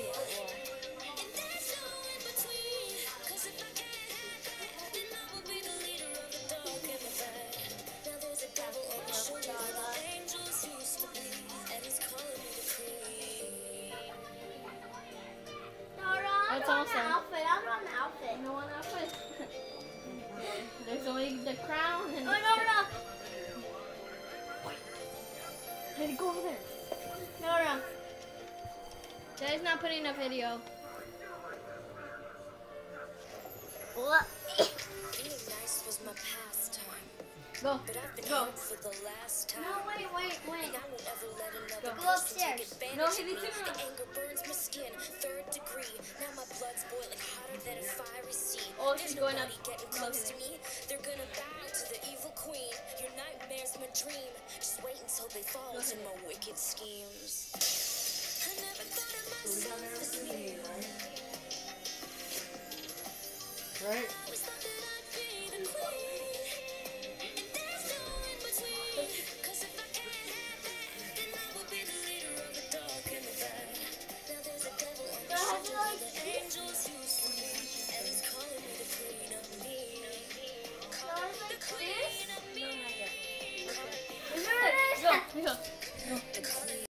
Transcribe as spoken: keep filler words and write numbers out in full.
That's awesome. Outfit. I want an outfit. No one outfit. There's only the crown and. Oh no no. Hey, go over there. No no. Daddy's not putting a video. What? Being nice was my pastime. Go. But I've been Go. hurt for the last time. No wait wait wait. And I won't ever let another Go. Go person upstairs. take advantage No, of he me. needs to go. The anger burns my skin, third degree. Now my blood's boiling hotter than a fiery sea. Oh, There's she's going up. nobody getting close to me. They're gonna bow to the evil queen. Your nightmare's my dream. Just wait until they fall to my wicked schemes.